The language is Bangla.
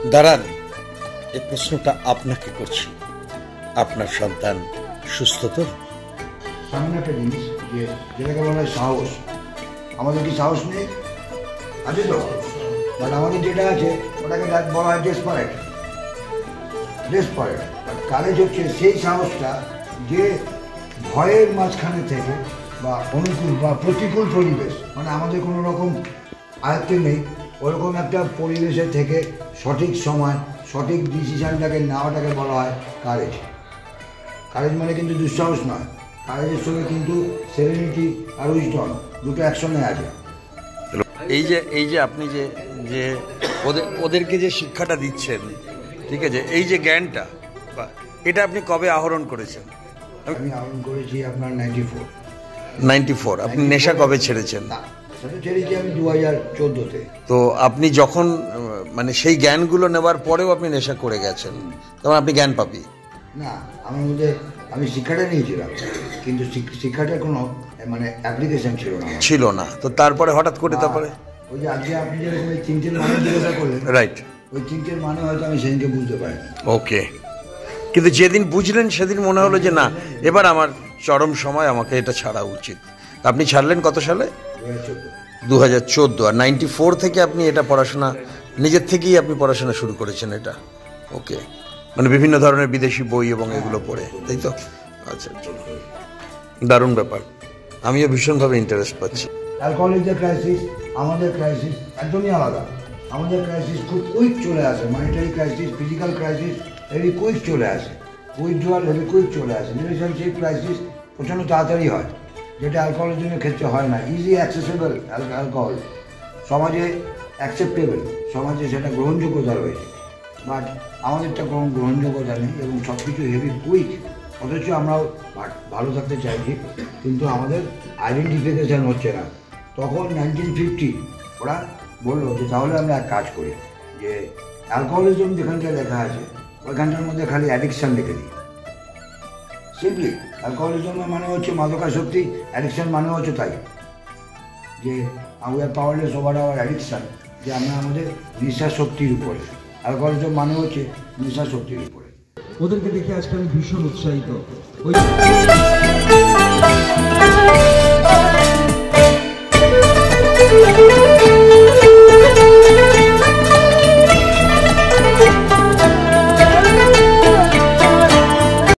দাঁড়ান, এই প্রশ্নটা আপনাকে করছি। আপনার সন্তান সুস্থ তো? সামনে একটা জিনিস যেটাকে বলা হয় সাহস। আমাদের কি সাহস নেই? আছে তো, বাট আমাদের যেটা আছে ওটাকে বলা হয় ডেসপারেট। বাট কারেজ হচ্ছে সেই সাহসটা যে ভয়ের মাঝখানে থেকে বা অনুকূল বা প্রতিকূল পরিবেশ, মানে আমাদের কোনো রকম আয়ত্তে নেই, ওরকম একটা পরিবেশে থেকে সঠিক সময় সঠিক ডিসিশানটাকে নেওয়াটাকে বলা হয় কারেজ। কারেজ মানে কিন্তু দুঃসাহস নয়। কারেজের সঙ্গে কিন্তু সেরেনিটি আর উইজডম দুটো একসঙ্গে আছে। এই যে আপনি যে যে ওদেরকে যে শিক্ষাটা দিচ্ছেন, ঠিক আছে, এই যে জ্ঞানটা, এটা আপনি কবে আহরণ করেছেন? আমি আহরণ করেছি আপনার 94। আপনি নেশা কবে ছেড়েছেন? সেটা ছেড়েছি আমি 2014-তে। তো আপনি যখন মানে সেই জ্ঞানগুলো নেওয়ার পরেও আপনি নেশা করে গেছেন, তখন আপনি জ্ঞান পাবি না। আমার মধ্যে আমি শিক্ষাটা নিয়েছিলাম, কিন্তু শিক্ষাটার কোনো মানে অ্যাপ্লিকেশন ছিল না। তো তারপরে হঠাৎ করে তারপরে ওই যে আজকে আপনি যেরকম ওই চিন্তের মানে জিজ্ঞাসা করলেন, রাইট, ওই চিন্তের মানে হয়তো আমি সেদিনকে বুঝতে পারিনি। ওকে, কিন্তু যেদিন বুঝলেন সেদিন মনে হলো যে না, এবার আমার চরম সময়, আমাকে এটা ছাড়া উচিত। আপনি ছাড়লেন কত সালে? 2014। আর 94 থেকে আপনি এটা পড়াশোনা নিজের থেকেই আপনি পড়াশোনা শুরু করেছেন এটা? ওকে, মানে বিভিন্ন ধরনের বিদেশি বই এবং এগুলো পড়ে, তাই তো? আচ্ছা, দারুণ ব্যাপার, আমিও ভীষণভাবে ইন্টারেস্ট পাচ্ছি। অ্যালকোহলিকদের ক্রাইসিস, আমাদের ক্রাইসিস একদমই আলাদা। আমাদের ক্রাইসিস খুব কুইক চলে আসে, monetary crisis, physical crisis heavy quick চলে আসে, উইথড্রয়াল হেভি কুইক চলে আসে, রিলেশনশিপ ক্রাইসিস প্রচণ্ড তাড়াতাড়ি হয়, যেটা অ্যালকোহলিজমের ক্ষেত্রে হয় না। ইজি অ্যাক্সেসেবল অ্যালকোহল, সমাজে অ্যাকসেপ্টেবল, সমাজে সেটা গ্রহণযোগ্যতা রয়েছে, বাট আমাদেরটা কোনো গ্রহণযোগ্যতা নেই এবং সব কিছু হেভি কুইক। অথচ আমরাও ভালো থাকতে চাইছি, কিন্তু আমাদের আইডেন্টিফিকেশান হচ্ছে না। তখন 1950 ওরা বললো যে তাহলে আমরা এক কাজ করি, যে অ্যালকোহলিজম যেখানটা লেখা আছে ওইখানটার মধ্যে খালি অ্যাডিকশান লিখে দিই। সিম্পলি অ্যালকোহলিজমের মানে হচ্ছে মাদকাসক্তি, অ্যাডিকশান মানে হচ্ছে তাই, যে we are powerless over our addiction, যে আমরা আমাদের নেশা শক্তির উপরে। অ্যালকোহলিজম মানে হচ্ছে নেশা শক্তির উপরে। ওদেরকে দেখে আজকে আমি ভীষণ উৎসাহিত।